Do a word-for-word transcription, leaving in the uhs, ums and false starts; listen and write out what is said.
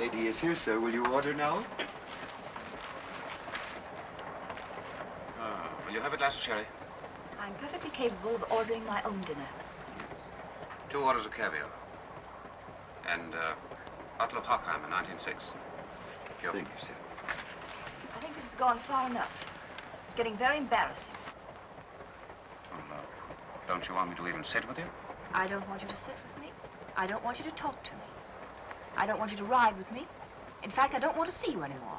lady is here, sir. Will you order now? Oh, will you have a glass of sherry? I'm perfectly capable of ordering my own dinner. Two orders of caviar. And uh, a bottle of Hockheimer, nineteen oh six. Thank you, sir. I think this has gone far enough. It's getting very embarrassing. Oh, no. Don't you want me to even sit with you? I don't want you to sit with me. I don't want you to talk to me. I don't want you to ride with me. In fact, I don't want to see you anymore.